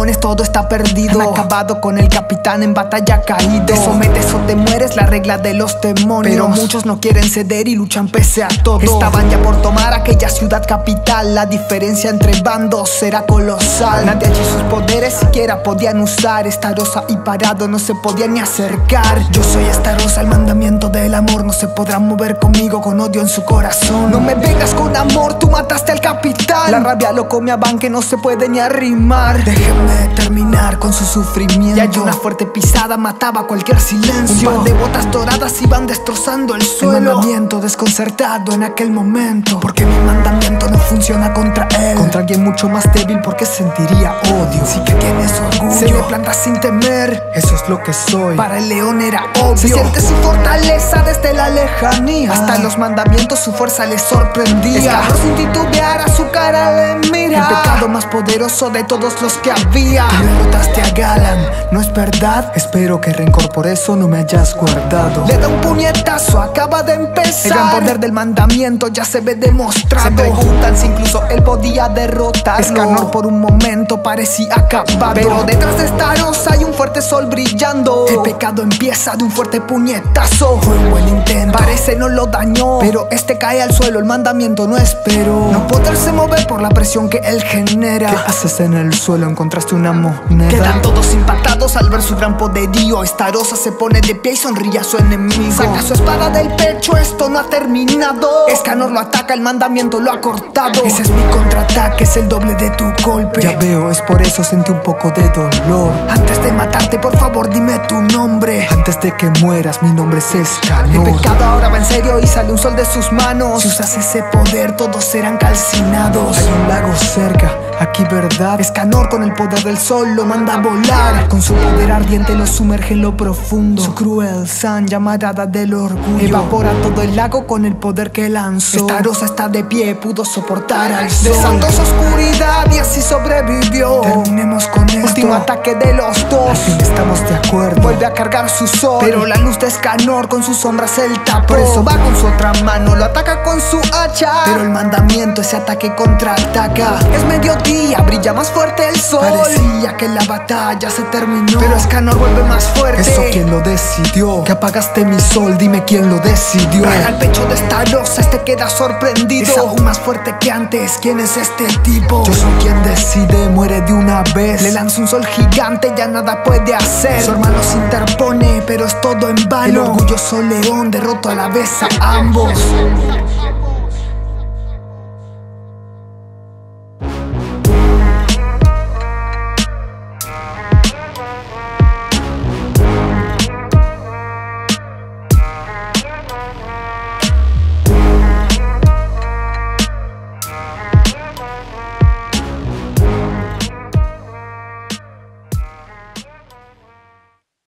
corazones todo está perdido. Han acabado con el capitán en batalla caído. Te sometes o te mueres, la regla de los demonios. Pero muchos no quieren ceder y luchan pese a todo. Estaban ya por tomar aquella ciudad capital. La diferencia entre bandos era colosal. Nadie allí sus poderes siquiera podían usar. Estarosa y Parado no se podían ni acercar. Yo soy Estarosa, el mandamiento del amor. No se podrán mover conmigo con odio en su corazón. No me vengas con amor, tú mataste al capitán. La rabia lo come a Van que no se puede ni arrimar. Déjenme terminar con su sufrimiento. Y hay una fuerte pisada, mataba cualquier silencio. Un par de botas doradas iban destrozando el suelo. El mandamiento desconcertado en aquel momento, porque mi mandamiento no funciona contra él. Contra alguien mucho más débil, porque sentiría odio. Sí que tienes orgullo, se le planta sin temer. Eso es lo que soy, para el león era obvio. Se siente su fortaleza desde la lejanía. Hasta en los mandamientos su fuerza le sorprendía. Escapó sin titubear, a su cara le mira. El pecado más poderoso de todos los que había. Tú derrotaste a Galan, ¿no es verdad? Espero que rencor por eso no me hayas guardado. Le da un puñetazo, acaba de empezar. El gran poder del mandamiento ya se ve demostrado. Se preguntan si incluso él podía derrotarlo. Escanor por un momento parecía acabado, pero detrás de Estarosa hay un fuerte sol brillando. El pecado empieza de un fuerte puñetazo. Fue un buen intento, parece no lo dañó, pero este cae al suelo, el mandamiento no esperó. No poderse mover por la presión que él genera. ¿Qué haces en el suelo? Encontraste una moneda. Quedan todos impactados al ver su gran poderío. Estarosa se pone de pie y sonríe a su enemigo. Saca su espada del pecho, esto no ha terminado. Escanor lo ataca, el mandamiento lo ha cortado. Ese es mi contraataque, es el doble de tu golpe. Ya veo, es por eso sentí un poco de dolor. Antes de matarte, por favor dime tu nombre. Antes de que mueras, mi nombre es Escanor. El pecado ahora va en serio y sale un sol de sus manos. Si usas ese poder, todos serán calcinados. Hay un lago cerca, aquí verdad. Escanor con el poder del sol lo manda a volar. Con su poder ardiente lo sumerge en lo profundo. Su cruel san, llamarada del orgullo, evapora todo el lago con el poder que lanzó. Estarosa está de pie, pudo soportar al sol. Desató su oscuridad y así sobrevivió. Terminemos con esto, último ataque de los dos. Al fin estamos de acuerdo, vuelve a cargar su sol, pero la luz de Escanor con sus sombras él tapó. Por eso va con su otra mano, lo ataca con su hacha. Pero el mandamiento ese ataque contraataca. Es mediodía, brilla más fuerte el sol. Parecía que la batalla se terminó, pero Escanor vuelve más fuerte. ¿Eso quién lo decidió? Que apagaste mi sol, dime quién lo decidió. Al pecho de Estarosa, este queda sorprendido. Es aún más fuerte que antes, ¿quién es este tipo? Yo soy quien decide, muere de una vez. Le lanza un sol gigante, ya nada puede hacer. Su hermano se interpone, pero es todo en vano. El orgulloso león derrotó a la vez a ambos.